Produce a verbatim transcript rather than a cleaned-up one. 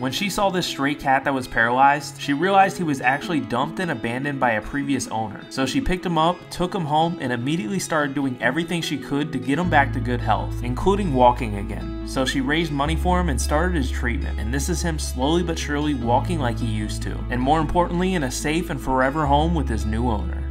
When she saw this stray cat that was paralyzed, she realized he was actually dumped and abandoned by a previous owner. So she picked him up, took him home, and immediately started doing everything she could to get him back to good health, including walking again. So she raised money for him and started his treatment, and this is him slowly but surely walking like he used to, and more importantly in a safe and forever home with his new owner.